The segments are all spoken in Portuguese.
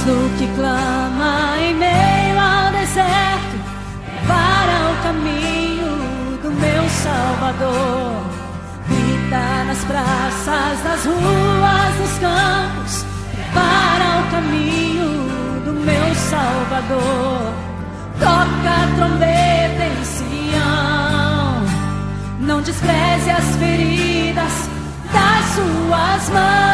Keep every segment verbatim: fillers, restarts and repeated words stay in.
do que clama em meio ao deserto, prepara o caminho do meu Salvador. Grita nas praças, nas ruas, nos campos, prepara o caminho do meu Salvador. Toca a trombeta em Sião, não despreze as feridas das suas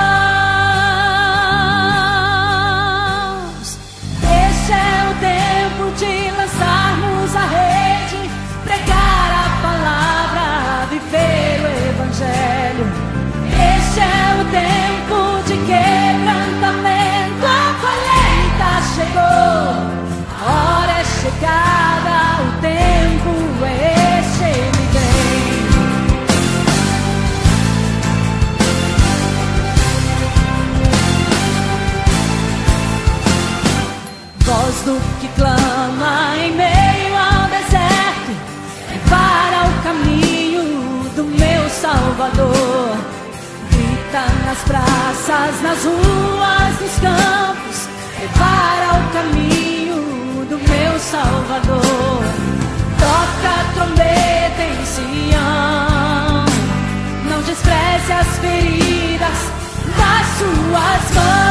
mãos. Este é o tempo de lançarmos a rede, pregar a palavra, viver o Evangelho. Este é o tempo de quebrantamento, a colheita chegou, a hora é chegada, o tempo é este, ele vem. Voz do que clama em meio ao deserto, prepara o caminho do meu Salvador. Grita nas praças, nas ruas, nos campos, prepara o caminho do meu Salvador. Toca a trombeta em Sião, não despreze as feridas das suas mãos.